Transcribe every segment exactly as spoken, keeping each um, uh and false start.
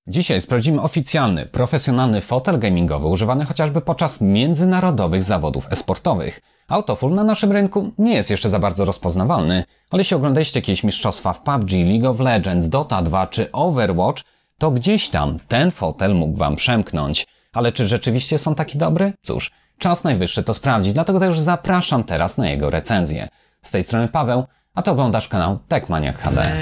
Dzisiaj sprawdzimy oficjalny, profesjonalny fotel gamingowy używany chociażby podczas międzynarodowych zawodów e-sportowych. Autofull na naszym rynku nie jest jeszcze za bardzo rozpoznawalny, ale jeśli oglądaliście jakieś mistrzostwa w P U B G, League of Legends, Dota dwa czy Overwatch, to gdzieś tam ten fotel mógł Wam przemknąć. Ale czy rzeczywiście są taki dobry? Cóż, czas najwyższy to sprawdzić, dlatego też zapraszam teraz na jego recenzję. Z tej strony Paweł, a Ty oglądasz kanał Techmaniak H D.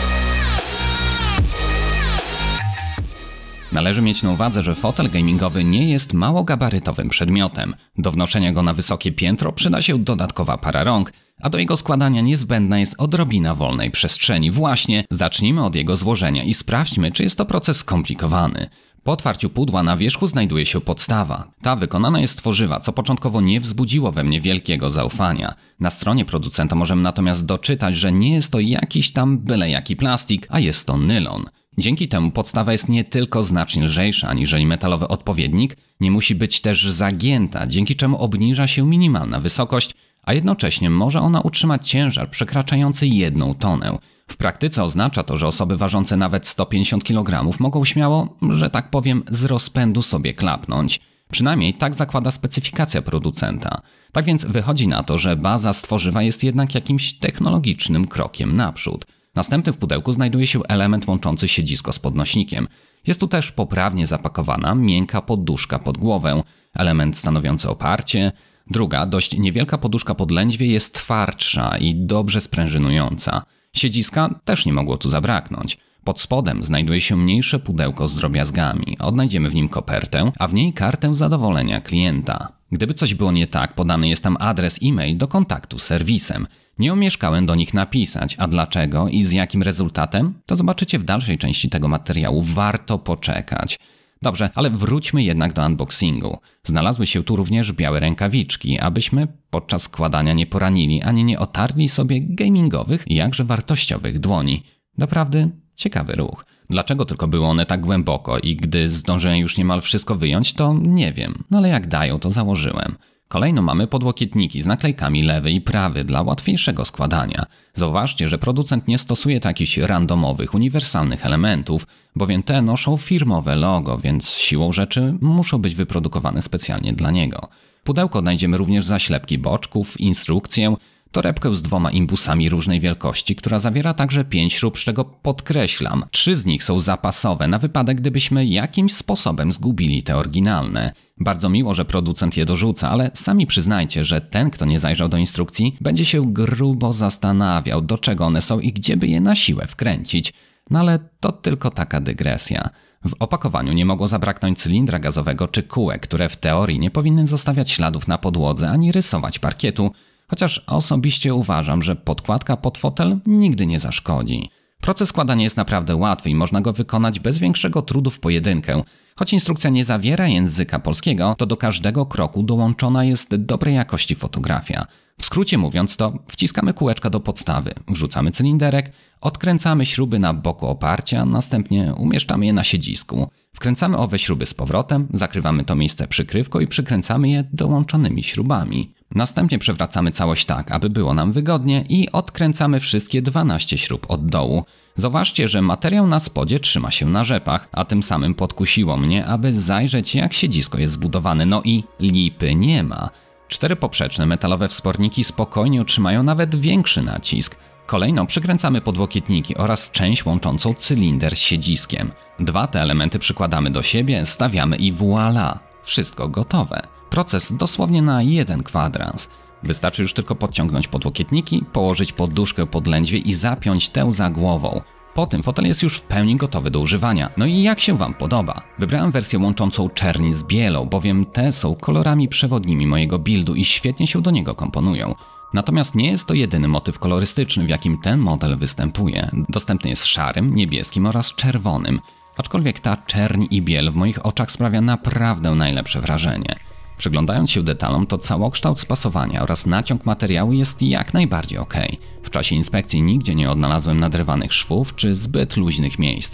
Należy mieć na uwadze, że fotel gamingowy nie jest małogabarytowym przedmiotem. Do wnoszenia go na wysokie piętro przyda się dodatkowa para rąk, a do jego składania niezbędna jest odrobina wolnej przestrzeni. Właśnie zacznijmy od jego złożenia i sprawdźmy, czy jest to proces skomplikowany. Po otwarciu pudła na wierzchu znajduje się podstawa. Ta wykonana jest z tworzywa, co początkowo nie wzbudziło we mnie wielkiego zaufania. Na stronie producenta możemy natomiast doczytać, że nie jest to jakiś tam byle jaki plastik, a jest to nylon. Dzięki temu podstawa jest nie tylko znacznie lżejsza aniżeli metalowy odpowiednik, nie musi być też zagięta, dzięki czemu obniża się minimalna wysokość, a jednocześnie może ona utrzymać ciężar przekraczający jedną tonę. W praktyce oznacza to, że osoby ważące nawet sto pięćdziesiąt kilogramów mogą śmiało, że tak powiem, z rozpędu sobie klapnąć. Przynajmniej tak zakłada specyfikacja producenta. Tak więc wychodzi na to, że baza z tworzywa jest jednak jakimś technologicznym krokiem naprzód. Następny w pudełku znajduje się element łączący siedzisko z podnośnikiem. Jest tu też poprawnie zapakowana miękka poduszka pod głowę, element stanowiący oparcie. Druga, dość niewielka poduszka pod lędźwie jest twardsza i dobrze sprężynująca. Siedziska też nie mogło tu zabraknąć. Pod spodem znajduje się mniejsze pudełko z drobiazgami. Odnajdziemy w nim kopertę, a w niej kartę zadowolenia klienta. Gdyby coś było nie tak, podany jest tam adres e-mail do kontaktu z serwisem. Nie omieszkałem do nich napisać, a dlaczego i z jakim rezultatem? To zobaczycie w dalszej części tego materiału. Warto poczekać. Dobrze, ale wróćmy jednak do unboxingu. Znalazły się tu również białe rękawiczki, abyśmy podczas składania nie poranili ani nie otarli sobie gamingowych i jakże wartościowych dłoni. Naprawdę ciekawy ruch. Dlaczego tylko były one tak głęboko i gdy zdążyłem już niemal wszystko wyjąć, to nie wiem. No ale jak dają, to założyłem. Kolejno mamy podłokietniki z naklejkami lewy i prawy dla łatwiejszego składania. Zauważcie, że producent nie stosuje takich randomowych, uniwersalnych elementów, bowiem te noszą firmowe logo, więc siłą rzeczy muszą być wyprodukowane specjalnie dla niego. W pudełku odnajdziemy również zaślepki boczków, instrukcję, torebkę z dwoma imbusami różnej wielkości, która zawiera także pięć śrub, z czego podkreślam, trzy z nich są zapasowe na wypadek, gdybyśmy jakimś sposobem zgubili te oryginalne. Bardzo miło, że producent je dorzuca, ale sami przyznajcie, że ten, kto nie zajrzał do instrukcji, będzie się grubo zastanawiał, do czego one są i gdzie by je na siłę wkręcić. No ale to tylko taka dygresja. W opakowaniu nie mogło zabraknąć cylindra gazowego czy kółek, które w teorii nie powinny zostawiać śladów na podłodze ani rysować parkietu, chociaż osobiście uważam, że podkładka pod fotel nigdy nie zaszkodzi. Proces składania jest naprawdę łatwy i można go wykonać bez większego trudu w pojedynkę. Choć instrukcja nie zawiera języka polskiego, to do każdego kroku dołączona jest dobrej jakości fotografia. W skrócie mówiąc to, wciskamy kółeczka do podstawy, wrzucamy cylinderek, odkręcamy śruby na boku oparcia, następnie umieszczamy je na siedzisku. Wkręcamy owe śruby z powrotem, zakrywamy to miejsce przykrywką i przykręcamy je dołączonymi śrubami. Następnie przewracamy całość tak, aby było nam wygodnie i odkręcamy wszystkie dwanaście śrub od dołu. Zauważcie, że materiał na spodzie trzyma się na rzepach, a tym samym podkusiło mnie, aby zajrzeć, jak siedzisko jest zbudowane, no i lipy nie ma. Cztery poprzeczne metalowe wsporniki spokojnie utrzymają nawet większy nacisk. Kolejno przykręcamy podłokietniki oraz część łączącą cylinder z siedziskiem. Dwa te elementy przykładamy do siebie, stawiamy i voilà! Wszystko gotowe. Proces dosłownie na jeden kwadrans. Wystarczy już tylko podciągnąć podłokietniki, położyć poduszkę pod lędźwie i zapiąć tę za głową. Po tym fotel jest już w pełni gotowy do używania. No i jak się Wam podoba? Wybrałem wersję łączącą czerni z bielą, bowiem te są kolorami przewodnimi mojego buildu i świetnie się do niego komponują. Natomiast nie jest to jedyny motyw kolorystyczny, w jakim ten model występuje. Dostępny jest szarym, niebieskim oraz czerwonym. Aczkolwiek ta czerń i biel w moich oczach sprawia naprawdę najlepsze wrażenie. Przyglądając się detalom, to całokształt spasowania oraz naciąg materiału jest jak najbardziej ok. W czasie inspekcji nigdzie nie odnalazłem nadrywanych szwów czy zbyt luźnych miejsc.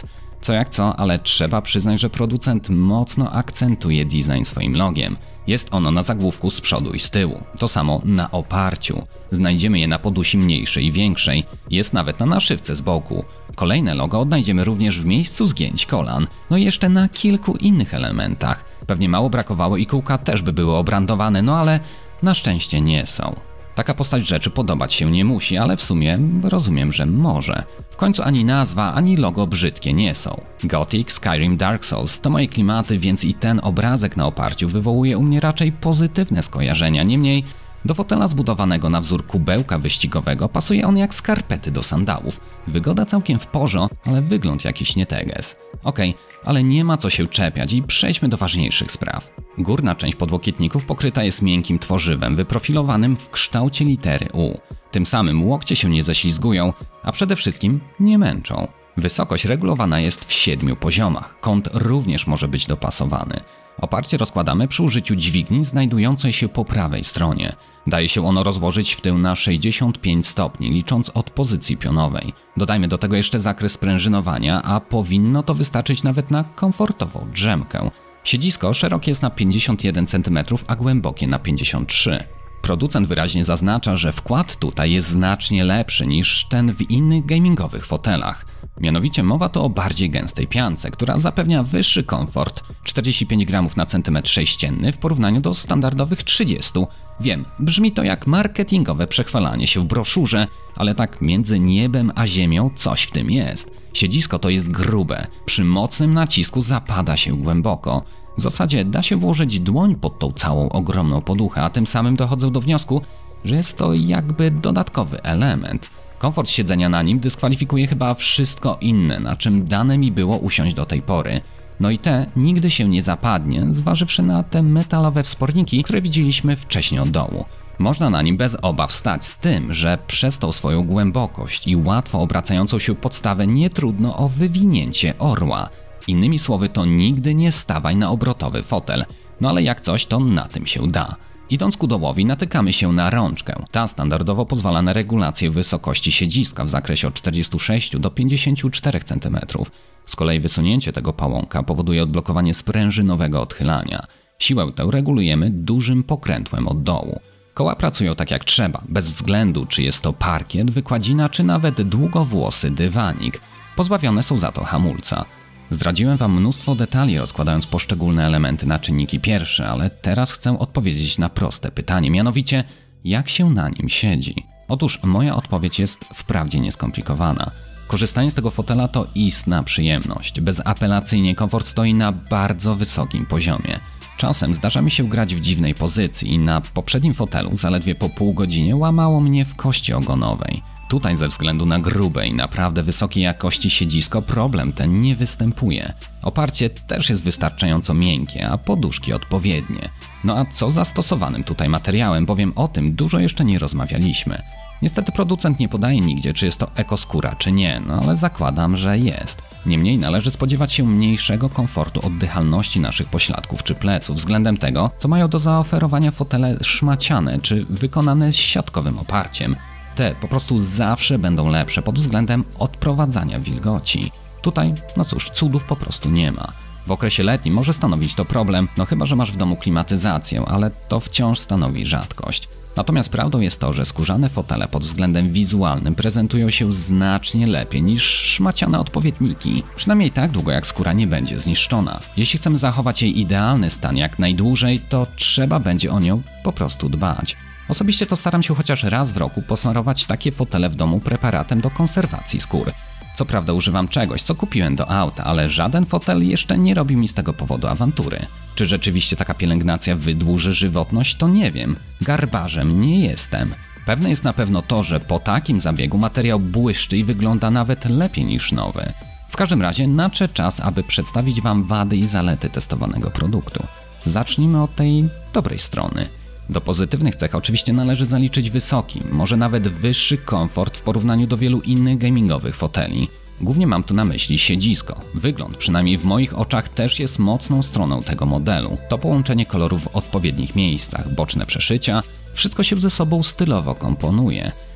Co jak co, ale trzeba przyznać, że producent mocno akcentuje design swoim logiem. Jest ono na zagłówku z przodu i z tyłu. To samo na oparciu. Znajdziemy je na podusi mniejszej i większej. Jest nawet na naszywce z boku. Kolejne logo odnajdziemy również w miejscu zgięć kolan. No i jeszcze na kilku innych elementach. Pewnie mało brakowało i kółka też by były obrandowane, no ale na szczęście nie są. Taka postać rzeczy podobać się nie musi, ale w sumie rozumiem, że może. W końcu ani nazwa, ani logo brzydkie nie są. Gothic, Skyrim, Dark Souls to moje klimaty, więc i ten obrazek na oparciu wywołuje u mnie raczej pozytywne skojarzenia. Niemniej do fotela zbudowanego na wzór kubełka wyścigowego pasuje on jak skarpety do sandałów. Wygoda całkiem w porządku, ale wygląd jakiś nieteges. Okej, ale nie ma co się czepiać i przejdźmy do ważniejszych spraw. Górna część podłokietników pokryta jest miękkim tworzywem wyprofilowanym w kształcie litery U. Tym samym łokcie się nie ześlizgują, a przede wszystkim nie męczą. Wysokość regulowana jest w siedmiu poziomach, kąt również może być dopasowany. Oparcie rozkładamy przy użyciu dźwigni znajdującej się po prawej stronie. Daje się ono rozłożyć w tył na sześćdziesiąt pięć stopni, licząc od pozycji pionowej. Dodajmy do tego jeszcze zakres sprężynowania, a powinno to wystarczyć nawet na komfortową drzemkę. Siedzisko szerokie jest na pięćdziesiąt jeden centymetrów, a głębokie na pięćdziesiąt trzy. Producent wyraźnie zaznacza, że wkład tutaj jest znacznie lepszy niż ten w innych gamingowych fotelach. Mianowicie mowa tu o bardziej gęstej piance, która zapewnia wyższy komfort, czterdzieści pięć gramów na centymetr sześcienny w porównaniu do standardowych trzydziestu. Wiem, brzmi to jak marketingowe przechwalanie się w broszurze, ale tak między niebem a ziemią coś w tym jest. Siedzisko to jest grube, przy mocnym nacisku zapada się głęboko. W zasadzie da się włożyć dłoń pod tą całą ogromną poduchę, a tym samym dochodzę do wniosku, że jest to jakby dodatkowy element. Komfort siedzenia na nim dyskwalifikuje chyba wszystko inne, na czym dane mi było usiąść do tej pory. No i te nigdy się nie zapadnie, zważywszy na te metalowe wsporniki, które widzieliśmy wcześniej od dołu. Można na nim bez obaw stać, z tym, że przez tą swoją głębokość i łatwo obracającą się podstawę nie trudno o wywinięcie orła. Innymi słowy, to nigdy nie stawaj na obrotowy fotel, no ale jak coś, to na tym się da. Idąc ku dołowi, natykamy się na rączkę. Ta standardowo pozwala na regulację wysokości siedziska w zakresie od czterdziestu sześciu do pięćdziesięciu czterech centymetrów. Z kolei wysunięcie tego pałąka powoduje odblokowanie sprężynowego odchylania. Siłę tę regulujemy dużym pokrętłem od dołu. Koła pracują tak jak trzeba, bez względu czy jest to parkiet, wykładzina czy nawet długowłosy dywanik. Pozbawione są za to hamulca. Zdradziłem wam mnóstwo detali, rozkładając poszczególne elementy na czynniki pierwsze, ale teraz chcę odpowiedzieć na proste pytanie, mianowicie jak się na nim siedzi? Otóż moja odpowiedź jest wprawdzie nieskomplikowana. Korzystanie z tego fotela to istna przyjemność. Bezapelacyjnie komfort stoi na bardzo wysokim poziomie. Czasem zdarza mi się grać w dziwnej pozycji i na poprzednim fotelu zaledwie po pół godzinie łamało mnie w kości ogonowej. Tutaj ze względu na grube i naprawdę wysokiej jakości siedzisko problem ten nie występuje. Oparcie też jest wystarczająco miękkie, a poduszki odpowiednie. No a co z zastosowanym tutaj materiałem, bowiem o tym dużo jeszcze nie rozmawialiśmy. Niestety producent nie podaje nigdzie, czy jest to ekoskóra, czy nie, no ale zakładam, że jest. Niemniej należy spodziewać się mniejszego komfortu oddychalności naszych pośladków czy pleców względem tego, co mają do zaoferowania fotele szmaciane czy wykonane z siatkowym oparciem. Te po prostu zawsze będą lepsze pod względem odprowadzania wilgoci. Tutaj, no cóż, cudów po prostu nie ma. W okresie letnim może stanowić to problem, no chyba że masz w domu klimatyzację, ale to wciąż stanowi rzadkość. Natomiast prawdą jest to, że skórzane fotele pod względem wizualnym prezentują się znacznie lepiej niż szmaciane odpowiedniki. Przynajmniej tak długo jak skóra nie będzie zniszczona. Jeśli chcemy zachować jej idealny stan jak najdłużej, to trzeba będzie o nią po prostu dbać. Osobiście to staram się chociaż raz w roku posmarować takie fotele w domu preparatem do konserwacji skór. Co prawda używam czegoś, co kupiłem do auta, ale żaden fotel jeszcze nie robi mi z tego powodu awantury. Czy rzeczywiście taka pielęgnacja wydłuży żywotność, to nie wiem. Garbarzem nie jestem. Pewne jest na pewno to, że po takim zabiegu materiał błyszczy i wygląda nawet lepiej niż nowy. W każdym razie nadszedł czas, aby przedstawić wam wady i zalety testowanego produktu. Zacznijmy od tej dobrej strony. Do pozytywnych cech oczywiście należy zaliczyć wysoki, może nawet wyższy komfort w porównaniu do wielu innych gamingowych foteli. Głównie mam tu na myśli siedzisko. Wygląd, przynajmniej w moich oczach, też jest mocną stroną tego modelu. To połączenie kolorów w odpowiednich miejscach, boczne przeszycia, wszystko się ze sobą stylowo komponuje.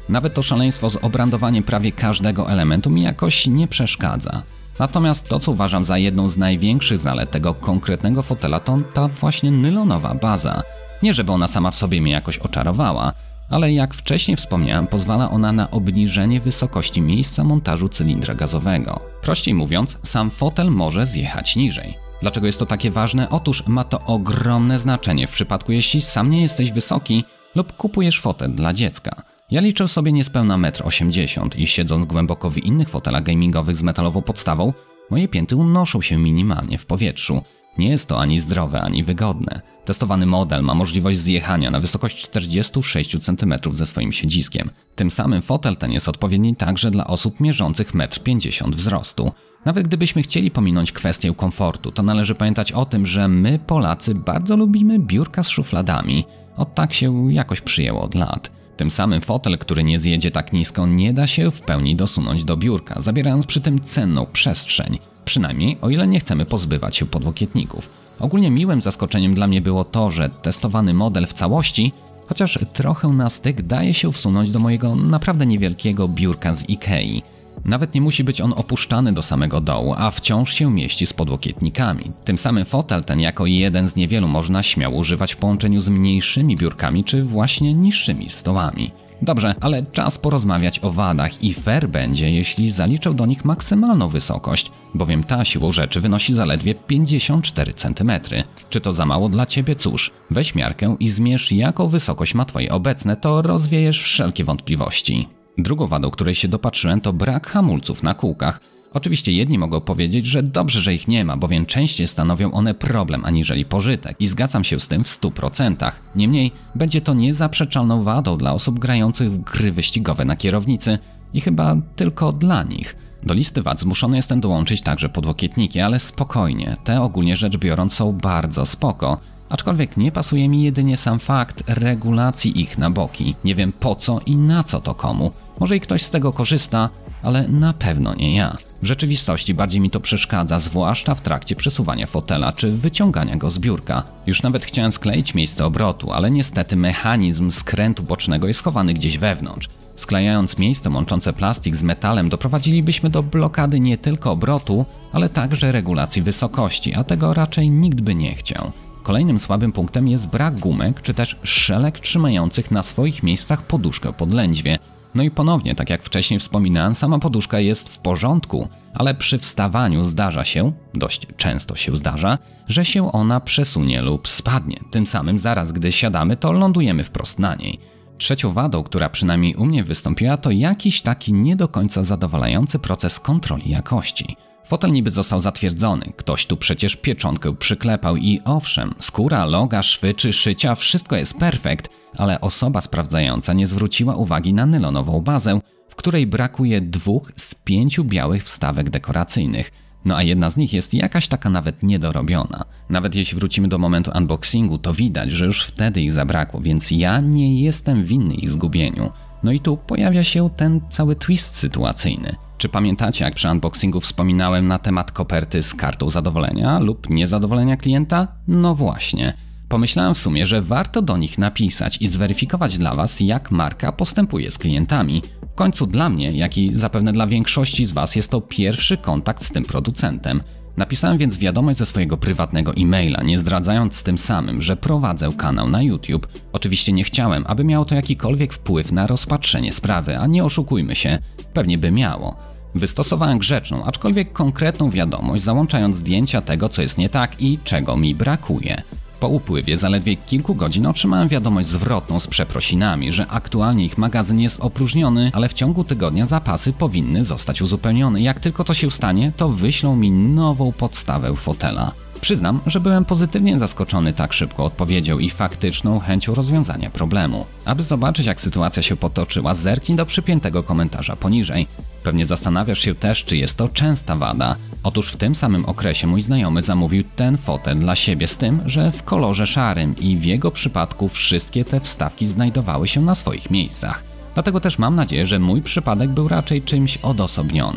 Nawet to szaleństwo z obrandowaniem prawie każdego elementu mi jakoś nie przeszkadza. Natomiast to, co uważam za jedną z największych zalet tego konkretnego fotela, to ta właśnie nylonowa baza. Nie żeby ona sama w sobie mnie jakoś oczarowała, ale jak wcześniej wspomniałem, pozwala ona na obniżenie wysokości miejsca montażu cylindra gazowego. Prościej mówiąc, sam fotel może zjechać niżej. Dlaczego jest to takie ważne? Otóż ma to ogromne znaczenie w przypadku, jeśli sam nie jesteś wysoki lub kupujesz fotel dla dziecka. Ja liczę sobie niespełna metr osiemdziesiąt i siedząc głęboko w innych fotelach gamingowych z metalową podstawą, moje pięty unoszą się minimalnie w powietrzu. Nie jest to ani zdrowe, ani wygodne. Testowany model ma możliwość zjechania na wysokość czterdzieści sześć centymetrów ze swoim siedziskiem. Tym samym fotel ten jest odpowiedni także dla osób mierzących metr pięćdziesiąt wzrostu. Nawet gdybyśmy chcieli pominąć kwestię komfortu, to należy pamiętać o tym, że my, Polacy, bardzo lubimy biurka z szufladami. O tak się jakoś przyjęło od lat. Tym samym fotel, który nie zjedzie tak nisko, nie da się w pełni dosunąć do biurka, zabierając przy tym cenną przestrzeń. Przynajmniej o ile nie chcemy pozbywać się podłokietników. Ogólnie miłym zaskoczeniem dla mnie było to, że testowany model w całości, chociaż trochę na styk, daje się wsunąć do mojego naprawdę niewielkiego biurka z Ikei. Nawet nie musi być on opuszczany do samego dołu, a wciąż się mieści z podłokietnikami. Tym samym fotel ten jako jeden z niewielu można śmiało używać w połączeniu z mniejszymi biurkami czy właśnie niższymi stołami. Dobrze, ale czas porozmawiać o wadach i fair będzie, jeśli zaliczę do nich maksymalną wysokość, bowiem ta siłą rzeczy wynosi zaledwie pięćdziesiąt cztery centymetry. Czy to za mało dla Ciebie? Cóż, weź miarkę i zmierz, jaką wysokość ma Twoje obecne, to rozwiejesz wszelkie wątpliwości. Drugą wadą, której się dopatrzyłem, to brak hamulców na kółkach. Oczywiście jedni mogą powiedzieć, że dobrze, że ich nie ma, bowiem częściej stanowią one problem aniżeli pożytek i zgadzam się z tym w stu procentach. Niemniej będzie to niezaprzeczalną wadą dla osób grających w gry wyścigowe na kierownicy i chyba tylko dla nich. Do listy wad zmuszony jestem dołączyć także podłokietniki, ale spokojnie, te ogólnie rzecz biorąc są bardzo spoko. Aczkolwiek nie pasuje mi jedynie sam fakt regulacji ich na boki. Nie wiem po co i na co to komu. Może i ktoś z tego korzysta, ale na pewno nie ja. W rzeczywistości bardziej mi to przeszkadza, zwłaszcza w trakcie przesuwania fotela czy wyciągania go z biurka. Już nawet chciałem skleić miejsce obrotu, ale niestety mechanizm skrętu bocznego jest schowany gdzieś wewnątrz. Sklejając miejsce łączące plastik z metalem, doprowadzilibyśmy do blokady nie tylko obrotu, ale także regulacji wysokości, a tego raczej nikt by nie chciał. Kolejnym słabym punktem jest brak gumek czy też szelek trzymających na swoich miejscach poduszkę pod lędźwie. No i ponownie, tak jak wcześniej wspominałem, sama poduszka jest w porządku, ale przy wstawaniu zdarza się, dość często się zdarza, że się ona przesunie lub spadnie. Tym samym zaraz gdy siadamy, to lądujemy wprost na niej. Trzecią wadą, która przynajmniej u mnie wystąpiła, to jakiś taki nie do końca zadowalający proces kontroli jakości. Fotel niby został zatwierdzony, ktoś tu przecież pieczątkę przyklepał i owszem, skóra, loga, szwy czy szycia, wszystko jest perfekt, ale osoba sprawdzająca nie zwróciła uwagi na nylonową bazę, w której brakuje dwóch z pięciu białych wstawek dekoracyjnych. No a jedna z nich jest jakaś taka nawet niedorobiona. Nawet jeśli wrócimy do momentu unboxingu, to widać, że już wtedy ich zabrakło, więc ja nie jestem winny ich zgubieniu. No i tu pojawia się ten cały twist sytuacyjny. Czy pamiętacie, jak przy unboxingu wspominałem na temat koperty z kartą zadowolenia lub niezadowolenia klienta? No właśnie. Pomyślałem w sumie, że warto do nich napisać i zweryfikować dla Was, jak marka postępuje z klientami. W końcu dla mnie, jak i zapewne dla większości z Was jest to pierwszy kontakt z tym producentem. Napisałem więc wiadomość ze swojego prywatnego e-maila, nie zdradzając z tym samym, że prowadzę kanał na YouTube. Oczywiście nie chciałem, aby miało to jakikolwiek wpływ na rozpatrzenie sprawy, a nie oszukujmy się, pewnie by miało. Wystosowałem grzeczną, aczkolwiek konkretną wiadomość, załączając zdjęcia tego, co jest nie tak i czego mi brakuje. Po upływie zaledwie kilku godzin otrzymałem wiadomość zwrotną z przeprosinami, że aktualnie ich magazyn jest opróżniony, ale w ciągu tygodnia zapasy powinny zostać uzupełnione. Jak tylko to się stanie, to wyślą mi nową podstawę fotela. Przyznam, że byłem pozytywnie zaskoczony tak szybką odpowiedzią i faktyczną chęcią rozwiązania problemu. Aby zobaczyć, jak sytuacja się potoczyła, zerknij do przypiętego komentarza poniżej. Pewnie zastanawiasz się też, czy jest to częsta wada. Otóż w tym samym okresie mój znajomy zamówił ten fotel dla siebie z tym, że w kolorze szarym i w jego przypadku wszystkie te wstawki znajdowały się na swoich miejscach. Dlatego też mam nadzieję, że mój przypadek był raczej czymś odosobnionym.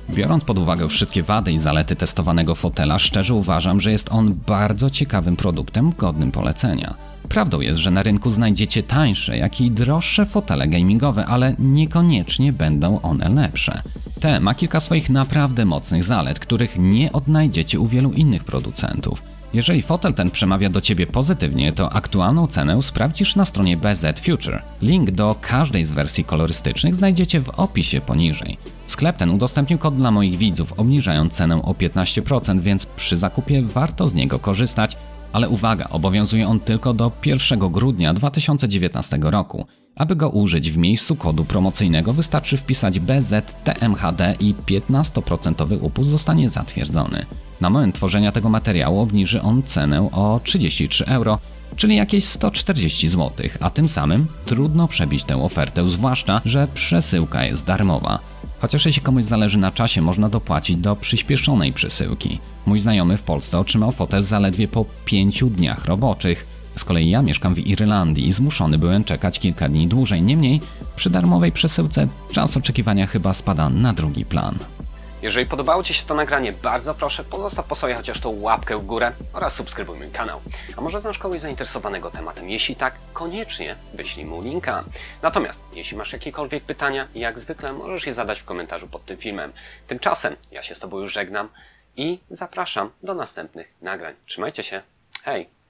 Biorąc pod uwagę wszystkie wady i zalety testowanego fotela, szczerze uważam, że jest on bardzo ciekawym produktem godnym polecenia. Prawdą jest, że na rynku znajdziecie tańsze, jak i droższe fotele gamingowe, ale niekoniecznie będą one lepsze. T ma kilka swoich naprawdę mocnych zalet, których nie odnajdziecie u wielu innych producentów. Jeżeli fotel ten przemawia do Ciebie pozytywnie, to aktualną cenę sprawdzisz na stronie B Z Future. Link do każdej z wersji kolorystycznych znajdziecie w opisie poniżej. Sklep ten udostępnił kod dla moich widzów, obniżając cenę o piętnaście procent, więc przy zakupie warto z niego korzystać, ale uwaga, obowiązuje on tylko do pierwszego grudnia dwa tysiące dziewiętnastego roku. Aby go użyć w miejscu kodu promocyjnego wystarczy wpisać B Z T M H D i piętnaście procent upust zostanie zatwierdzony. Na moment tworzenia tego materiału obniży on cenę o trzydzieści trzy euro, czyli jakieś sto czterdzieści złotych, a tym samym trudno przebić tę ofertę, zwłaszcza że przesyłka jest darmowa. Chociaż jeśli komuś zależy na czasie, można dopłacić do przyspieszonej przesyłki. Mój znajomy w Polsce otrzymał fotel zaledwie po pięciu dniach roboczych. Z kolei ja mieszkam w Irlandii i zmuszony byłem czekać kilka dni dłużej. Niemniej przy darmowej przesyłce czas oczekiwania chyba spada na drugi plan. Jeżeli podobało Ci się to nagranie, bardzo proszę pozostaw po sobie chociaż tą łapkę w górę oraz subskrybuj mój kanał. A może znasz kogoś zainteresowanego tematem? Jeśli tak, koniecznie wyślij mu linka. Natomiast jeśli masz jakiekolwiek pytania, jak zwykle możesz je zadać w komentarzu pod tym filmem. Tymczasem ja się z Tobą już żegnam i zapraszam do następnych nagrań. Trzymajcie się, hej!